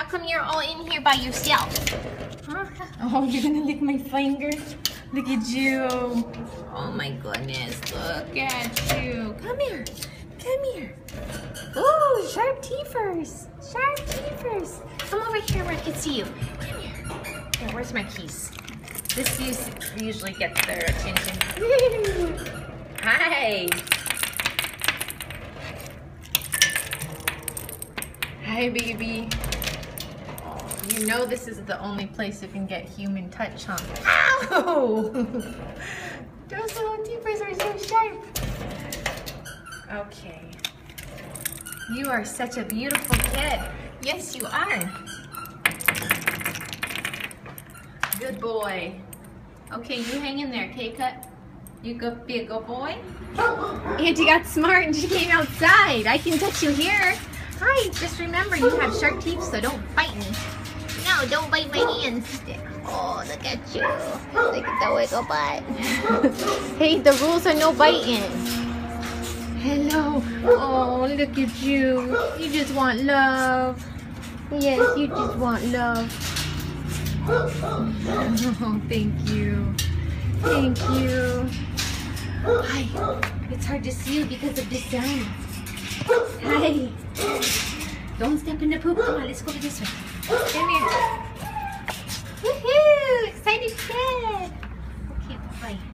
How come you're all in here by yourself? Huh? Oh, you're gonna lick my finger? Look at you. Oh my goodness, look at you. Come here, come here. Ooh, sharp teethers, sharp teethers. Come over here where I can see you. Come here. Here, where's my keys? This usually gets their attention. Hi. Hi, baby. Oh, you know this is the only place you can get human touch, huh? Ow! Those little teethers are so sharp. Okay. You are such a beautiful kid. Yes, you are. Good boy. Okay, you hang in there, K-Cut. You go be a good boy. Auntie got smart and she came outside. I can touch you here. Hi, just remember you have sharp teeth, so don't bite me. No, don't bite my hands. Oh, look at you. Look at the wiggle butt. Hey, the rules are no biting. Hello. Oh, look at you. You just want love. Yes, you just want love. Oh, thank you. Thank you. Hi. It's hard to see you because of the sound. Hi. Don't step in the poop. Come on, let's go this way. Come here.